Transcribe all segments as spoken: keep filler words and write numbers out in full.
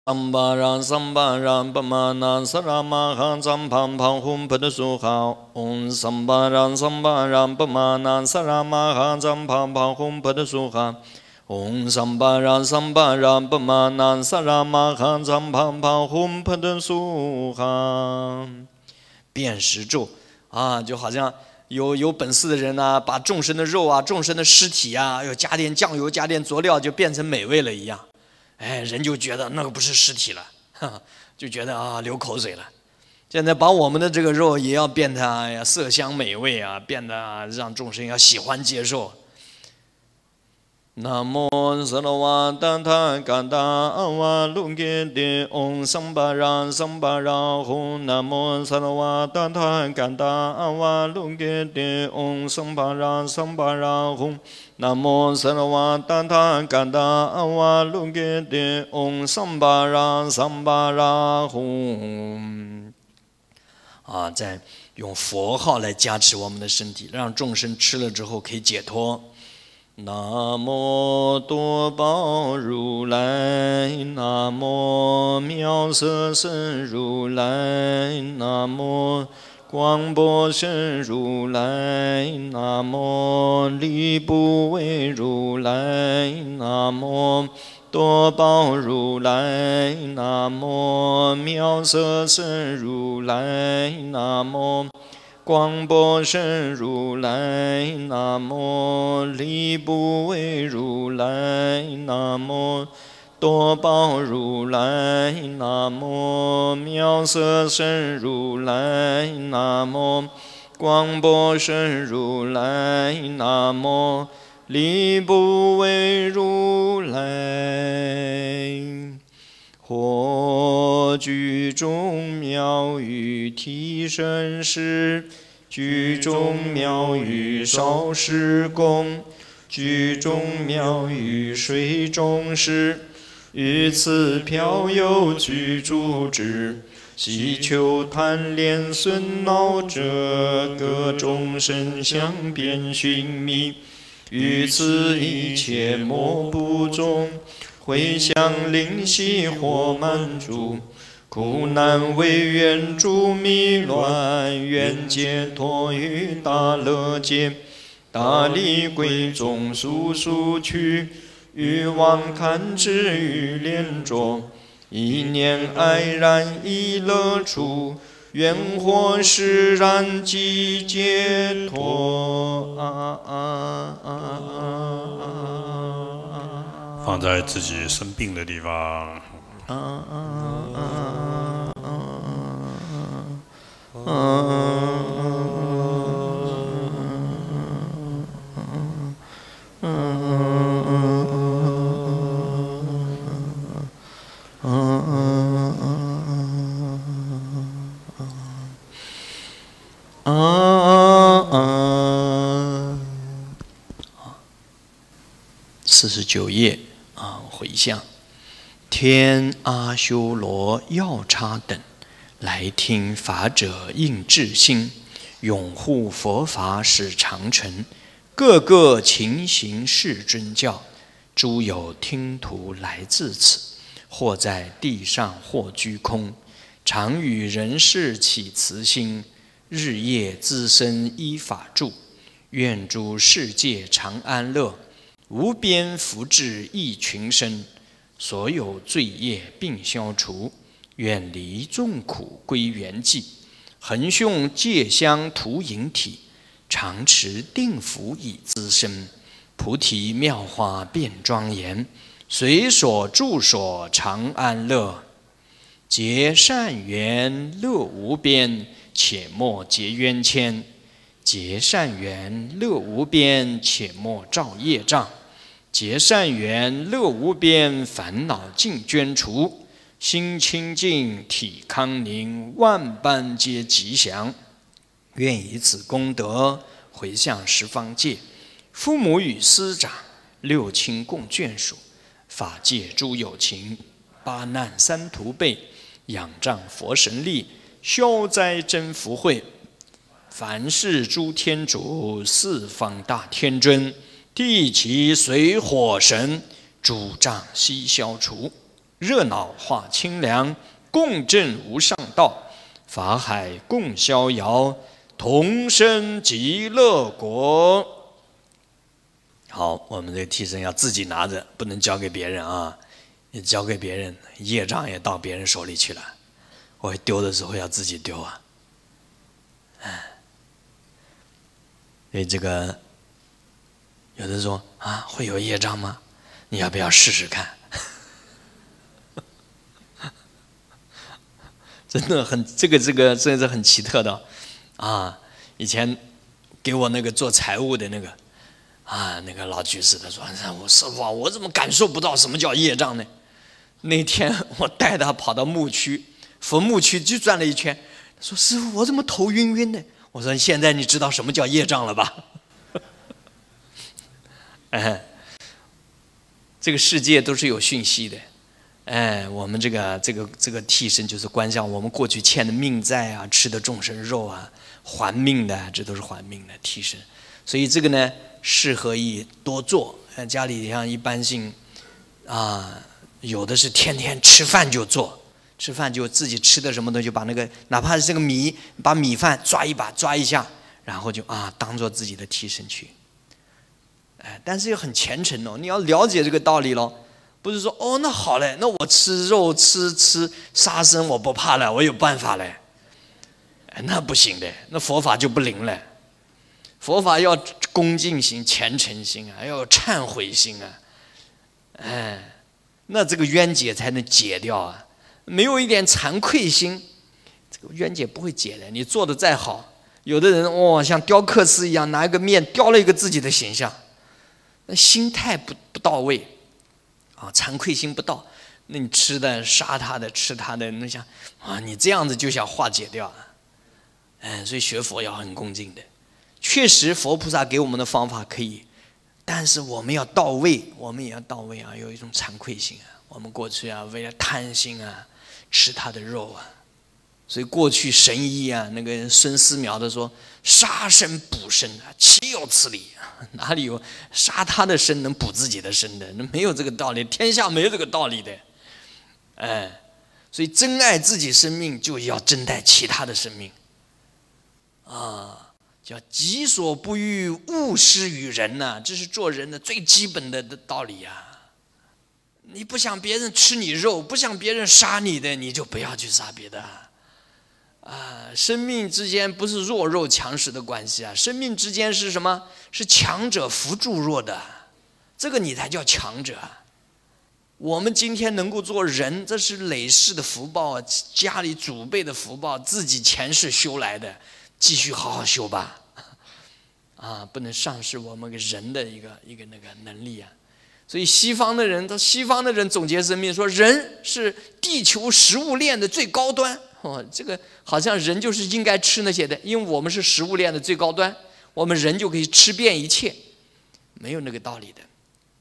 桑巴让桑巴让巴玛那萨拉玛哈藏旁旁吽帕的苏哈嗡桑巴让桑巴让巴玛那萨拉玛哈藏旁旁吽帕的苏哈嗡桑巴让桑巴让巴玛那萨拉玛哈藏旁旁吽帕的苏哈。辨识咒啊，就好像有有本事的人呢、啊，把众生的肉啊、众生的尸体啊，要加点酱油、加点佐料，就变成美味了一样。哎，人就觉得那个不是尸体了，哈，就觉得啊流口水了。现在把我们的这个肉也要变得哎呀色香美味啊，变得、啊、让众生要喜欢接受。南无萨罗瓦达他嘎达阿瓦鲁给的嗡桑巴让桑巴让吽。南无萨罗瓦达他嘎达阿瓦鲁给的嗡桑巴让桑巴让吽。南无萨罗瓦达他嘎达阿瓦鲁给的嗡桑巴让桑巴让吽。啊，在用佛号来加持我们的身体，让众生吃了之后可以解脱。南无多宝如来，南无妙色身如来，南无广波身如来，南无力不为如来，南无多宝如来，南无妙色身如来，南无广波身如来，南无力不为如来，南无多宝如来，南无妙色身如来，南无广波身如来，南无力不为如来。或居中妙语提升时，居中妙语少时功，居中妙语水中时，于此漂游居住之，希求贪恋损恼者，各众生相遍寻觅，于此一切莫不中。回向灵犀或满足，苦难为愿诸迷乱，愿解脱于大乐界，大力贵众速速去，欲望堪知于莲着，一念爱然一乐处，愿获释然即解脱。啊啊啊啊放在自己生病的地方。啊啊啊啊啊四十九页啊，回向天阿修罗药叉等来听法者应至心，拥护佛法使长成，各个勤行世尊教。诸有听徒来自此，或在地上，或居空，常与人世起慈心，日夜资身依法住，愿诸世界常安乐，无边福至益群生，所有罪业并消除，远离众苦归圆寂，恒诵戒香涂引体，常持定福以资身，菩提妙花变庄严，随所住所常安乐，结善缘乐无边，且莫结冤愆，结善缘乐无边，且莫造业障，结善缘乐无边，烦恼尽捐除，心清净体康宁，万般皆吉祥。愿以此功德回向十方界，父母与师长，六亲共眷属，法界诸有情，八难三途备，仰仗佛神力，消灾增福慧。凡是诸天主，四方大天尊，地其随火神，诸障悉消除。 热闹化清凉，共振无上道，法海共逍遥，同生极乐国。好，我们这个替身要自己拿着，不能交给别人啊！你交给别人，业障也到别人手里去了。我丢的时候要自己丢啊！哎，所以这个有的说啊，会有业障吗？你要不要试试看？真的很，这个这个真的是很奇特的啊！以前给我那个做财务的那个啊，那个老居士他说：“我师父啊，我怎么感受不到什么叫业障呢？”那天我带他跑到牧区，佛牧区就转了一圈，他说：“师父，我怎么头晕晕的？”我说：“现在你知道什么叫业障了吧？”哎，这个世界都是有讯息的。哎，我们这个这个这个替身就是观想我们过去欠的命债啊，吃的众生肉啊，还命的，这都是还命的替身。所以这个呢，适合于多做。家里像一般性啊，有的是天天吃饭就做，吃饭就自己吃的什么东西，把那个哪怕是这个米，把米饭抓一把抓一下，然后就啊当做自己的替身去。哎，但是又很虔诚哦，你要了解这个道理咯。不是说哦，那好嘞，那我吃肉吃吃杀生我不怕了，我有办法嘞。哎，那不行的，那佛法就不灵了。佛法要恭敬心、虔诚心啊，要有忏悔心啊。哎，那这个冤结才能解掉啊。没有一点惭愧心，这个冤结不会解的。你做的再好，有的人哦，像雕刻师一样，拿一个面雕了一个自己的形象，那心态不不到位。啊，惭愧心不到，那你吃的杀他的吃他的，那想啊，你这样子就想化解掉，哎，所以学佛要很恭敬的。确实，佛菩萨给我们的方法可以，但是我们要到位，我们也要到位啊，有一种惭愧心啊。我们过去啊，为了贪心啊，吃他的肉啊，所以过去神医啊，那个孙思邈的说，杀生补身啊，岂有此理？哪里有杀他的身能补自己的身的？那没有这个道理，天下没有这个道理的。哎，所以珍爱自己生命，就要珍待其他的生命。啊，叫己所不欲，勿施于人呐、啊，这是做人的最基本的的道理呀、啊。你不想别人吃你肉，不想别人杀你的，你就不要去杀别的。啊，生命之间不是弱肉强食的关系啊，生命之间是什么？是强者扶助弱的，这个你才叫强者。我们今天能够做人，这是累世的福报，家里祖辈的福报，自己前世修来的，继续好好修吧。啊，不能丧失我们个人的一个一个那个能力啊。所以西方的人，他西方的人总结生命说，人是地球食物链的最高端。哦，这个好像人就是应该吃那些的，因为我们是食物链的最高端，我们人就可以吃遍一切，没有那个道理的。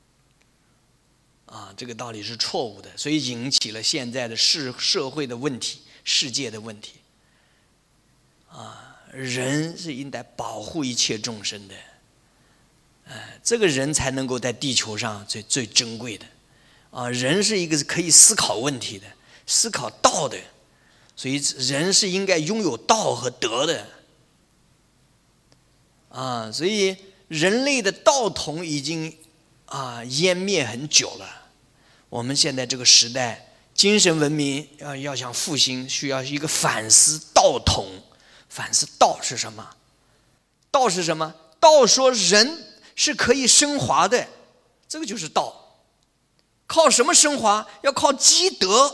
啊，这个道理是错误的，所以引起了现在的世社会的问题，世界的问题。啊，人是应该保护一切众生的，哎，这个人才能够在地球上最最珍贵的。啊，人是一个可以思考问题的，思考道的。所以人是应该拥有道和德的啊，所以人类的道统已经啊湮灭很久了。我们现在这个时代，精神文明要要想复兴，需要一个反思道统。反思道是什么？道是什么？道说人是可以升华的，这个就是道。靠什么升华？要靠积德。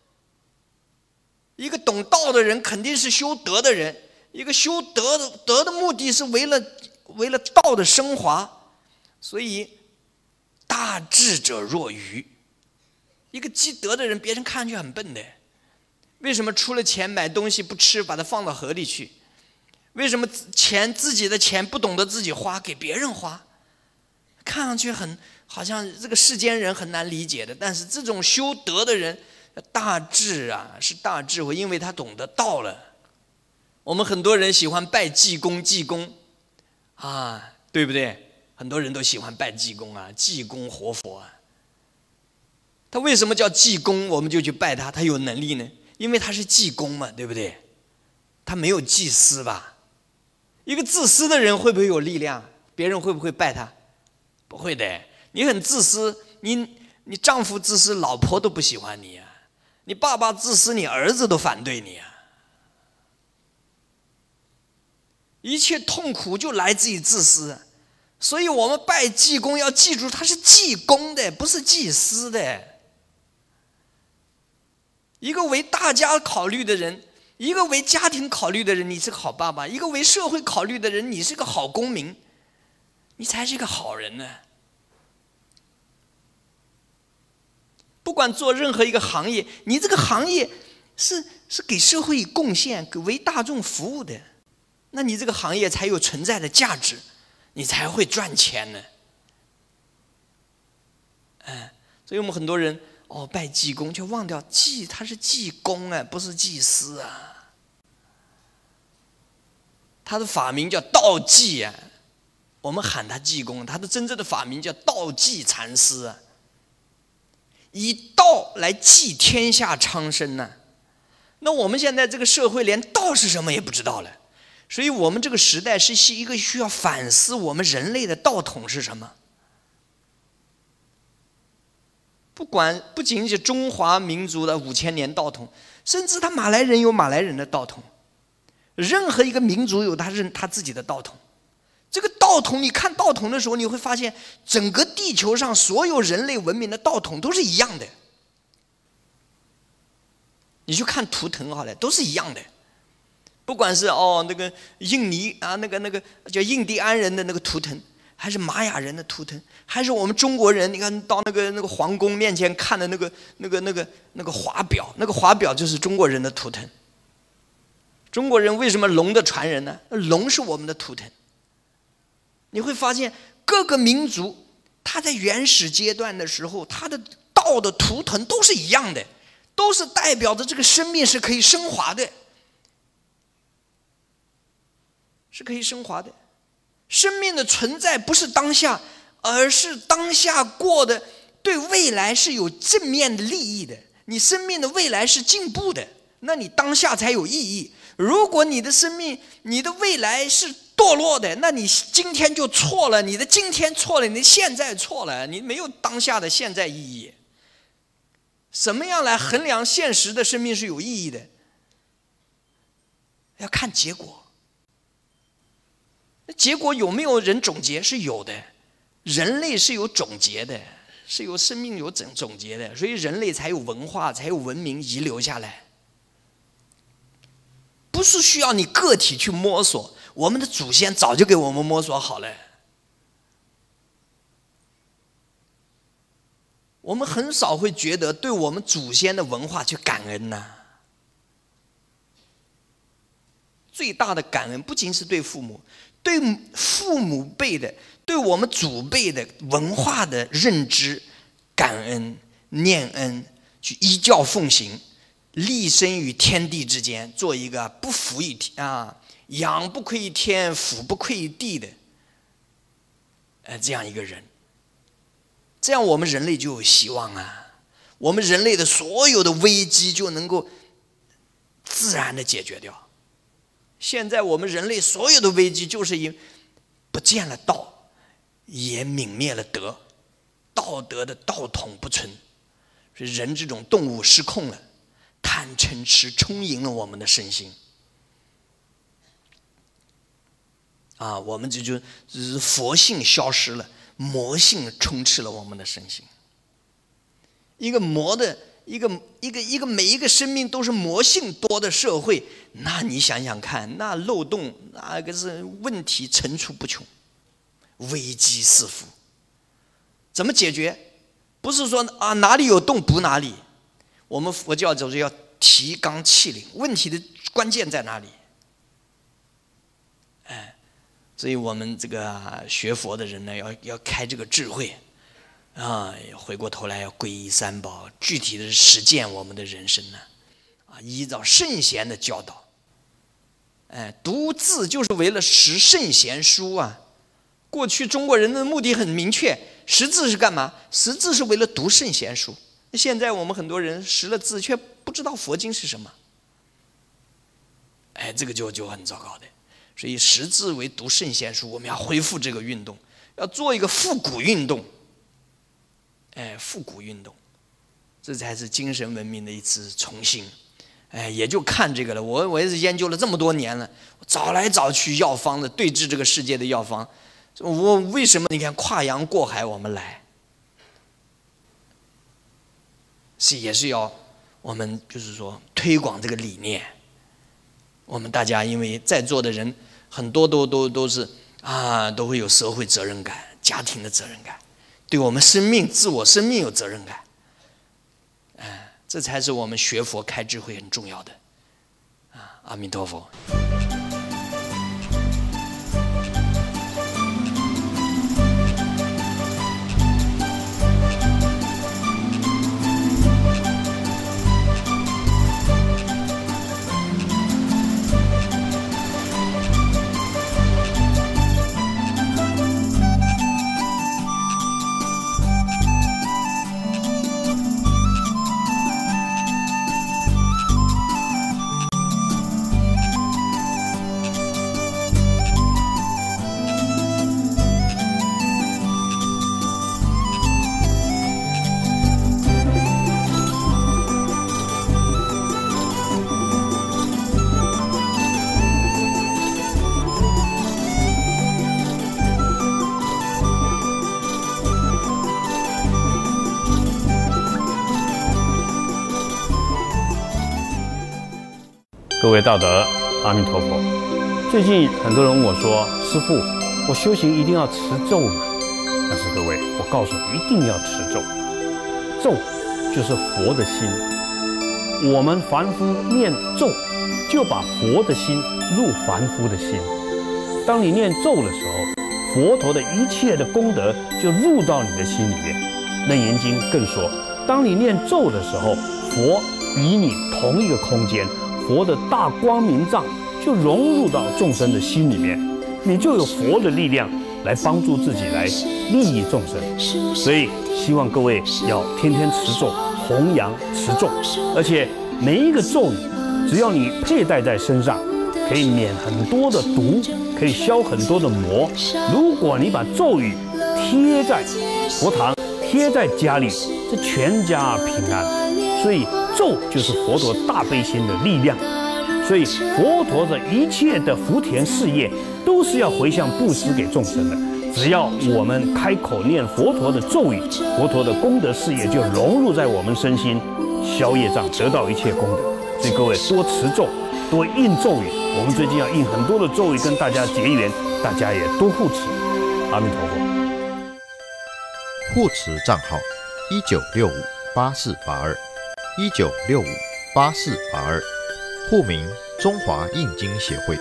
一个懂道的人肯定是修德的人，一个修德的德的目的是为了为了道的升华，所以大智者若愚。一个积德的人，别人看上去很笨的，为什么出了钱买东西不吃，把它放到河里去？为什么钱自己的钱不懂得自己花，给别人花？看上去很好像这个世间人很难理解的，但是这种修德的人。大智啊，是大智慧，因为他懂得道了。我们很多人喜欢拜济公，济公啊，对不对？很多人都喜欢拜济公啊，济公活佛啊。 他为什么叫济公？我们就去拜他，他有能力呢？因为他是济公嘛，对不对？他没有祭司吧？一个自私的人会不会有力量？别人会不会拜他？不会的。你很自私，你你丈夫自私，老婆都不喜欢你啊；你爸爸自私，你儿子都反对你啊。一切痛苦就来自于自私，所以我们拜济公要记住，他是济公的，不是祭司的。一个为大家考虑的人，一个为家庭考虑的人，你是个好爸爸；一个为社会考虑的人，你是个好公民，你才是个好人呢。不管做任何一个行业，你这个行业是是给社会贡献、给为大众服务的，那你这个行业才有存在的价值，你才会赚钱呢。哎，所以我们很多人哦拜济公，却忘掉济他是济公啊，不是祭司啊。他的法名叫道济啊，我们喊他济公，他的真正的法名叫道济禅师啊。以道来济天下苍生呢、啊，那我们现在这个社会连道是什么也不知道了，所以我们这个时代是一个需要反思我们人类的道统是什么。不管不仅仅是中华民族的五千年道统，甚至他马来人有马来人的道统，任何一个民族有他认他自己的道统。这个道统，你看道统的时候，你会发现整个地球上所有人类文明的道统都是一样的。你去看图腾好了，都是一样的。不管是哦那个印尼啊，那个那个叫印第安人的那个图腾，还是玛雅人的图腾，还是我们中国人，你看到那个那个皇宫面前看的那个那个那个那个华表，那个华表就是中国人的图腾。中国人为什么龙的传人呢？龙是我们的图腾。你会发现各个民族它在原始阶段的时候，它的道的图腾都是一样的，都是代表着这个生命是可以升华的，是可以升华的。生命的存在不是当下，而是当下过的对未来是有正面的利益的。你生命的未来是进步的，那你当下才有意义。如果你的生命你的未来是堕落的，那你今天就错了，你的今天错了，你的现在错了，你没有当下的现在意义。什么样来衡量现实的生命是有意义的？要看结果。那结果有没有人总结？是有的，人类是有总结的，是有生命有总总结的，所以人类才有文化，才有文明遗留下来。不是需要你个体去摸索，我们的祖先早就给我们摸索好了。我们很少会觉得对我们祖先的文化去感恩呐、啊。最大的感恩不仅是对父母，对父母辈的，对我们祖辈的文化的认知、感恩、念恩，去依教奉行。立身于天地之间，做一个不服于天啊，仰不愧于天，俯不愧于地的，呃，这样一个人，这样我们人类就有希望啊！我们人类的所有的危机就能够自然的解决掉。现在我们人类所有的危机，就是因不见了道，也泯灭了德，道德的道统不存，所以人这种动物失控了。贪嗔痴充盈了我们的身心啊，我们这就就是佛性消失了，魔性充斥了我们的身心。一个魔的一个一个一个每一个生命都是魔性多的社会，那你想想看，那漏洞那个是问题层出不穷，危机四伏。怎么解决？不是说啊哪里有洞补哪里。我们佛教就是要提纲挈领，问题的关键在哪里？哎，所以我们这个学佛的人呢，要要开这个智慧啊，回过头来要皈依三宝，具体的实践我们的人生呢，啊，依照圣贤的教导。哎，读字就是为了识圣贤书啊。过去中国人的目的很明确，识字是干嘛？识字是为了读圣贤书。 现在我们很多人识了字，却不知道佛经是什么。哎，这个就就很糟糕的。所以识字为读圣贤书，我们要恢复这个运动，要做一个复古运动。哎，复古运动，这才是精神文明的一次重新。哎，也就看这个了。我我也是研究了这么多年了，我找来找去药方的对治这个世界的药方，我为什么你看跨洋过海我们来？是也是要我们就是说推广这个理念。我们大家因为在座的人很多都都都是啊，都会有社会责任感、家庭的责任感，对我们生命、自我生命有责任感。哎，这才是我们学佛开智慧很重要的。啊，阿弥陀佛。 各位道德，阿弥陀佛。最近很多人问我说：“师父，我修行一定要持咒吗？”但是各位，我告诉你，一定要持咒。咒就是佛的心。我们凡夫念咒，就把佛的心入凡夫的心。当你念咒的时候，佛陀的一切的功德就入到你的心里面。楞严经更说，当你念咒的时候，佛与你同一个空间。佛的大光明藏就融入到众生的心里面，你就有佛的力量来帮助自己，来利益众生。所以希望各位要天天持咒，弘扬持咒，而且每一个咒语，只要你佩戴在身上，可以免很多的毒，可以消很多的魔。如果你把咒语贴在佛堂，贴在家里，这全家平安。所以咒就是佛陀大悲心的力量，所以佛陀的一切的福田事业都是要回向布施给众生的。只要我们开口念佛陀的咒语，佛陀的功德事业就融入在我们身心，消业障，得到一切功德。所以各位多持咒，多印咒语。我们最近要印很多的咒语跟大家结缘，大家也多护持。阿弥陀佛。 护持账号一九六五八四八二。一九六五八四八二，户名中华印经协会。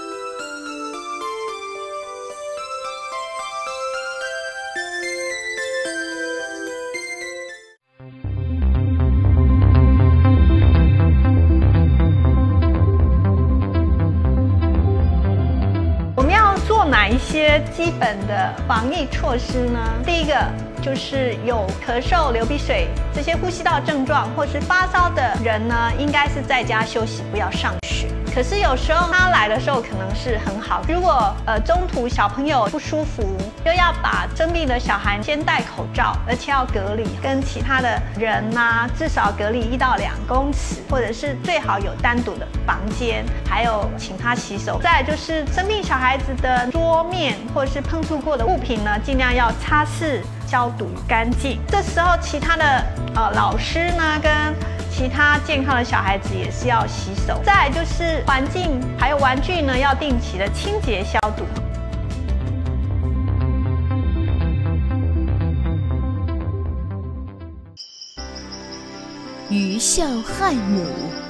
我们要做哪一些基本的防疫措施呢？第一个就是有咳嗽、流鼻水这些呼吸道症状，或是发烧的人呢，应该是在家休息，不要上学。可是有时候他来的时候可能是很好，如果呃中途小朋友不舒服，就要把生病的小孩先戴口罩，而且要隔离，跟其他的人呐、啊、至少隔离一到两公尺，或者是最好有单独的房间，还有请他洗手。再来就是生病小孩子的桌面或者是碰触过的物品呢，尽量要擦拭消毒干净。这时候其他的呃老师呢跟其他健康的小孩子也是要洗手。再来就是环境还有玩具呢，要定期的清洁消毒。 鱼啸亥母。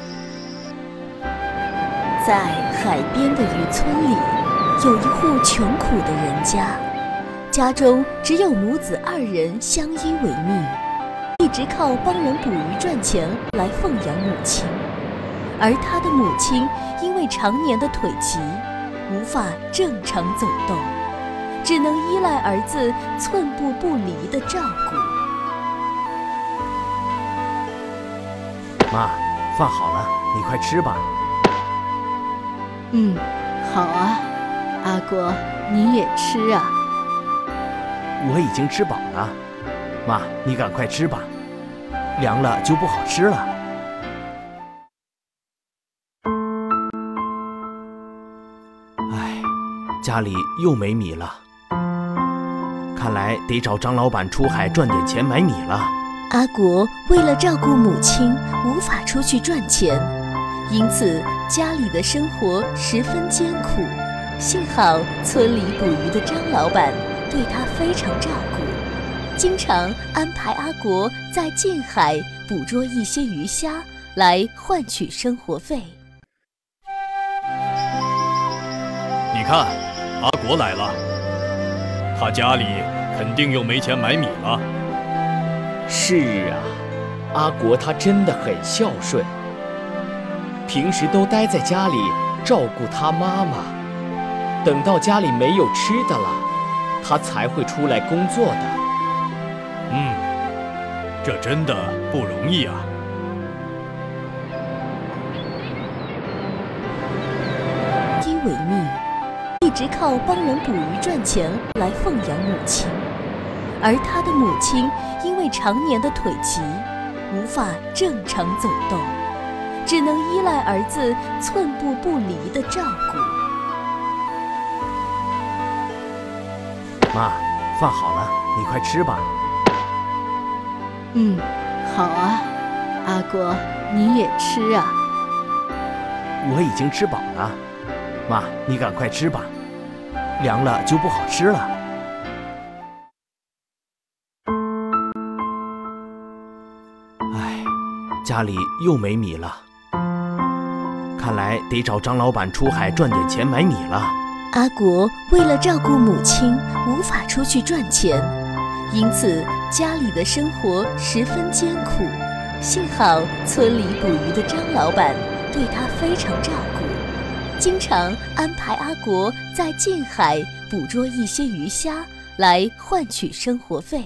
在海边的渔村里，有一户穷苦的人家，家中只有母子二人相依为命，一直靠帮人捕鱼赚钱来奉养母亲。而他的母亲因为常年的腿疾，无法正常走动，只能依赖儿子寸步不离的照顾。 妈，饭好了，你快吃吧。 嗯，好啊，阿国，你也吃啊。 我已经吃饱了，妈，你赶快吃吧，凉了就不好吃了。唉，家里又没米了，看来得找张老板出海赚点钱买米了。 阿国为了照顾母亲，无法出去赚钱，因此家里的生活十分艰苦。幸好村里捕鱼的张老板对他非常照顾，经常安排阿国在近海捕捉一些鱼虾来换取生活费。 你看，阿国来了，他家里肯定又没钱买米了。 是啊，阿国他真的很孝顺，平时都待在家里照顾他妈妈，等到家里没有吃的了，他才会出来工作的。 嗯，这真的不容易啊。 因违命，一直靠帮人捕鱼赚钱来奉养母亲，而他的母亲因为常年的腿疾，无法正常走动，只能依赖儿子寸步不离的照顾。 妈，饭好了，你快吃吧。 嗯，好啊，阿国，你也吃啊。 我已经吃饱了，妈，你赶快吃吧，凉了就不好吃了。唉，家里又没米了，看来得找张老板出海赚点钱买米了。 阿国为了照顾母亲，无法出去赚钱，因此家里的生活十分艰苦。幸好村里捕鱼的张老板对他非常照顾，经常安排阿国在近海捕捉一些鱼虾来换取生活费。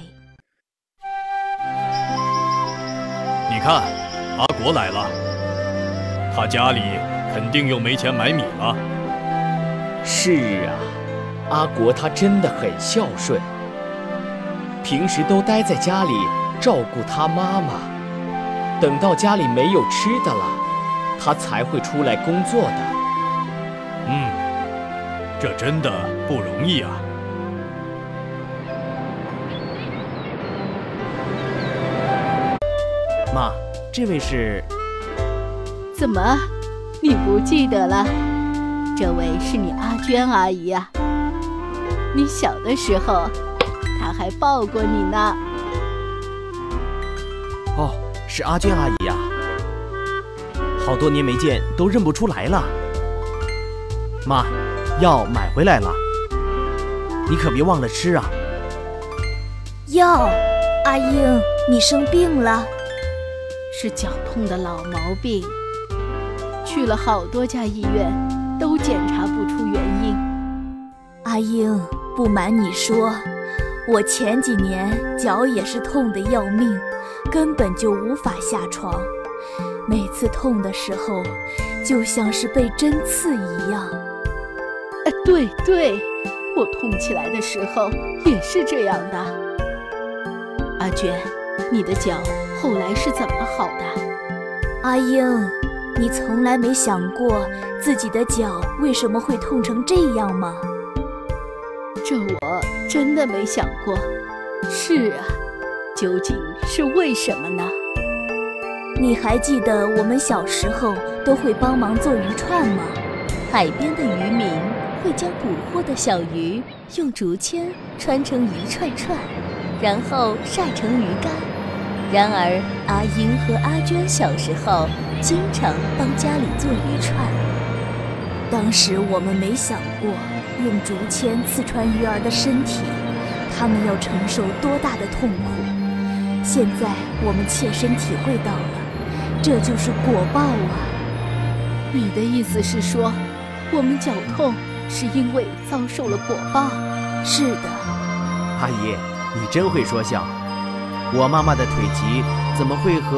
你看，阿国来了，他家里肯定又没钱买米了。 是啊，阿国他真的很孝顺，平时都待在家里照顾他妈妈，等到家里没有吃的了，他才会出来工作的。 嗯，这真的不容易啊。 妈，这位是？ 怎么，你不记得了？这位是你阿娟阿姨呀、啊。你小的时候，她还抱过你呢。 哦，是阿娟阿姨呀、啊。好多年没见，都认不出来了。妈，药买回来了，你可别忘了吃啊。 药，阿英，你生病了？ 是脚痛的老毛病，去了好多家医院，都检查不出原因。 阿英，不瞒你说，我前几年脚也是痛得要命，根本就无法下床。每次痛的时候，就像是被针刺一样。 呃，对对，我痛起来的时候也是这样的。阿娟，你的脚后来是怎么好的？ 阿英，你从来没想过自己的脚为什么会痛成这样吗？ 这我真的没想过。是啊，究竟是为什么呢？ 你还记得我们小时候都会帮忙做鱼串吗？海边的渔民会将捕获的小鱼用竹签穿成一串串，然后晒成鱼干。然而阿英和阿娟小时候经常帮家里做鱼串，当时我们没想过用竹签刺穿鱼儿的身体，他们要承受多大的痛苦。现在我们切身体会到了，这就是果报啊！ 你的意思是说，我们脚痛是因为遭受了果报？ 是的。 阿姨，你真会说笑。我妈妈的腿疾怎么会和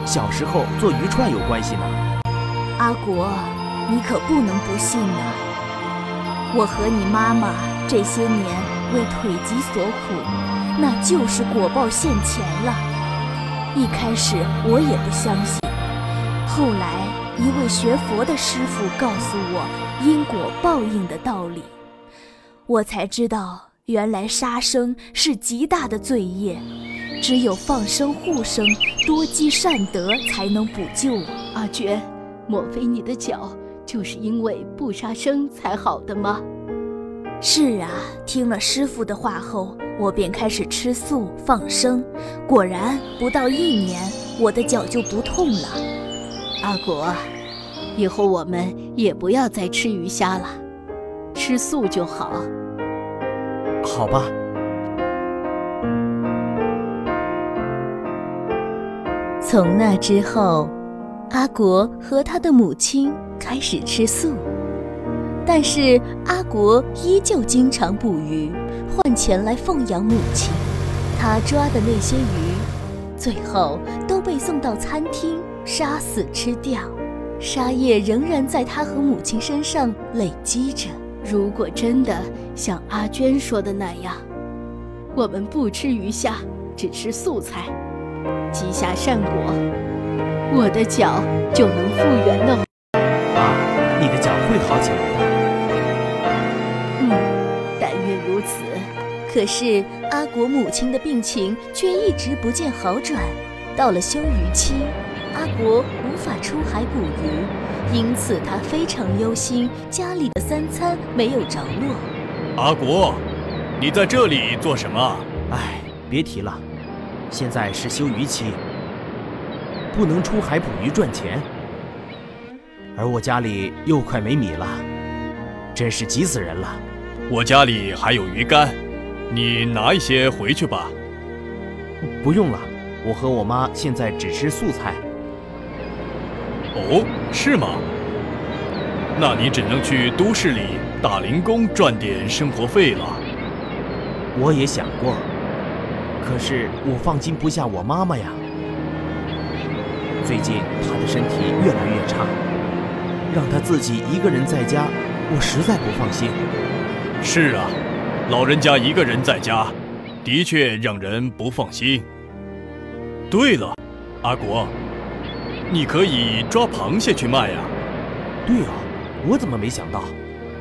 小时候做渔船有关系呢？ 阿国，你可不能不信呐！我和你妈妈这些年为腿疾所苦，那就是果报现前了。一开始我也不相信，后来一位学佛的师父告诉我因果报应的道理，我才知道原来杀生是极大的罪业，只有放生护生，多积善德才能补救啊。 阿娟，莫非你的脚就是因为不杀生才好的吗？ 是啊，听了师父的话后，我便开始吃素放生，果然不到一年，我的脚就不痛了。 阿果，以后我们也不要再吃鱼虾了，吃素就好。 好吧。 从那之后，阿国和他的母亲开始吃素，但是阿国依旧经常捕鱼，换钱来奉养母亲。他抓的那些鱼，最后都被送到餐厅杀死吃掉，杀业仍然在他和母亲身上累积着。 如果真的像阿娟说的那样，我们不吃鱼虾，只吃素菜，积下善果，我的脚就能复原的。 妈，你的脚会好起来的。 嗯，但愿如此。 可是阿国母亲的病情却一直不见好转，到了休渔期，阿国无法出海捕鱼，因此他非常忧心家里的三餐没有着落。 阿国，你在这里做什么？ 哎，别提了，现在是休渔期，不能出海捕鱼赚钱，而我家里又快没米了，真是急死人了。 我家里还有鱼干，你拿一些回去吧。 不用了，我和我妈现在只吃素菜。 哦，是吗？那你只能去都市里打零工赚点生活费了。 我也想过，可是我放心不下我妈妈呀。最近她的身体越来越差，让她自己一个人在家，我实在不放心。 是啊，老人家一个人在家，的确让人不放心。对了，阿国，你可以抓螃蟹去卖呀。 对啊，我怎么没想到？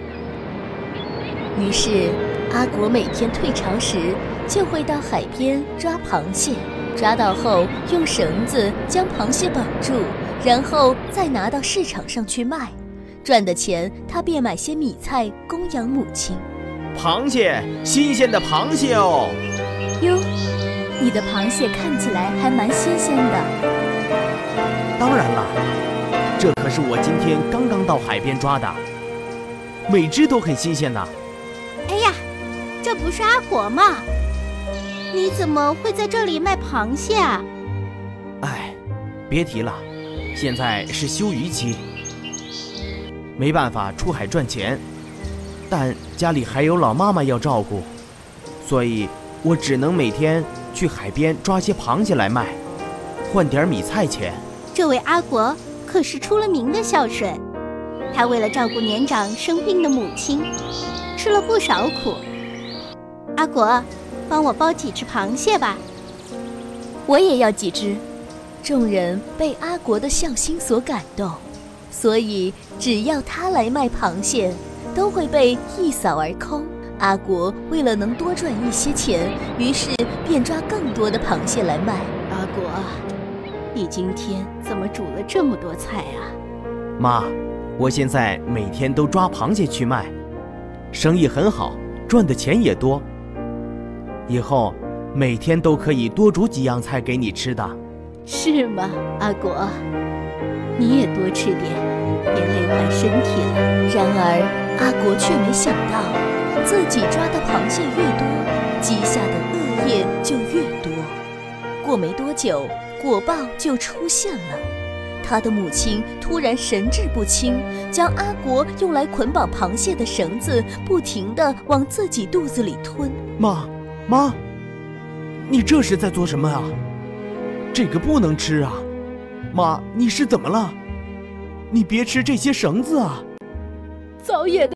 于是阿国每天退潮时就会到海边抓螃蟹，抓到后用绳子将螃蟹绑住，然后再拿到市场上去卖，赚的钱他便买些米菜供养母亲。 螃蟹，新鲜的螃蟹哦！ 哟，你的螃蟹看起来还蛮新鲜的。 当然了，这可是我今天刚刚到海边抓的，每只都很新鲜呢。 哎呀，这不是阿果吗？你怎么会在这里卖螃蟹啊？ 哎，别提了，现在是休渔期，没办法出海赚钱，但家里还有老妈妈要照顾，所以我只能每天去海边抓些螃蟹来卖，换点米菜钱。 这位阿国可是出了名的孝顺，他为了照顾年长生病的母亲，吃了不少苦。阿国，帮我包几只螃蟹吧。 我也要几只。众人被阿国的孝心所感动，所以只要他来卖螃蟹，都会被一扫而空。阿国为了能多赚一些钱，于是便抓更多的螃蟹来卖。 阿国，你今天怎么煮了这么多菜啊？ 妈，我现在每天都抓螃蟹去卖，生意很好，赚的钱也多。以后每天都可以多煮几样菜给你吃的。 是吗，阿果？你也多吃点，别累坏身体了。 然而阿国却没想到，自己抓的螃蟹越多，积下的恶业就越多。过没多久，果报就出现了。他的母亲突然神志不清，将阿国用来捆绑螃蟹的绳子不停地往自己肚子里吞。 妈，妈，你这是在做什么啊？这个不能吃啊！ 妈，你是怎么了？你别吃这些绳子啊！ 灶爷的